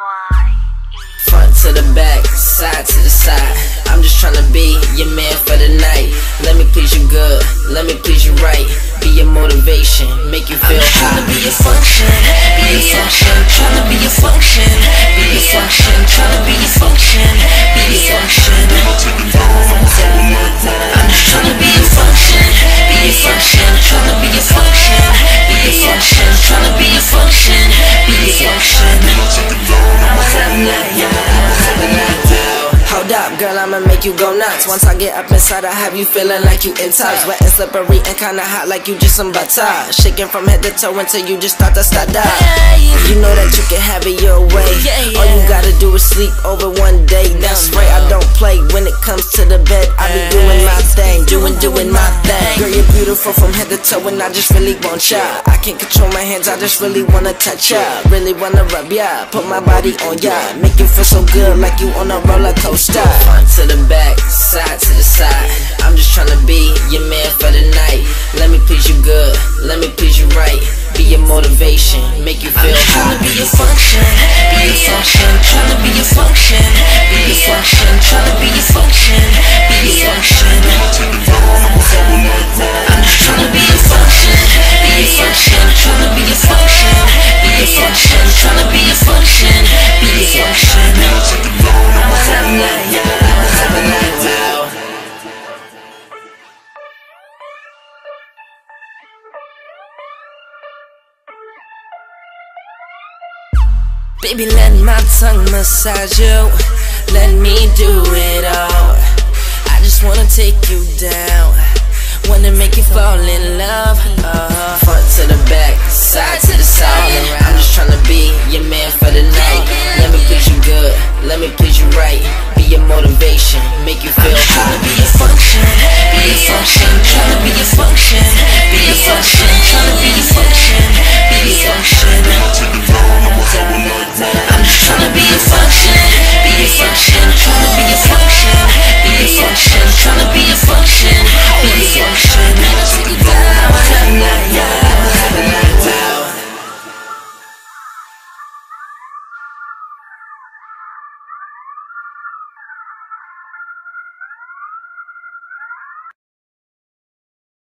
Front to the back, side to the side. I'm just tryna be your man for the night. Let me please you good, let me please you right. Be your motivation, make you feel high. Tryna be your function, be your function. Tryna be your function, be your function. Tryna be your function, be your function. I'm just tryna be your function, be your function. Tryna be your function, be your function. Tryna be your function, be your function. Hold up, girl, I'ma make you go nuts. Once I get up inside, I have you feeling like you in tubs. Wet and slippery and kinda hot like you just some butter. Shaking from head to toe until you just start to stutter. You know that you can have it your way. All you gotta do is sleep over one day. That's right, I don't play when it comes to the bed. I be doing my thing, doing my thing. Girl, you're beautiful from head to toe and I just really want ya. I can't control my hands, I just really wanna touch ya. Really wanna rub ya, put my body on ya. Make you feel so good like you on a roller coaster. Front to the back, side to the side. I'm just tryna be your man for the night. Let me please you good, let me please you right. Be your motivation, make you feel high. Tryna be your function, be your function. Tryna be your function, be your function. Tryna be your function, be your function. I'm just tryna be your function, be your function. Tryna be your function, be your function. Tryna be your function, be your function. Baby, let my tongue massage you. Let me do it all. I just wanna take you down. Wanna make you fall in love. Front to the back, side to the side. I'm just tryna be your man for the night. Let me please you good, let me please you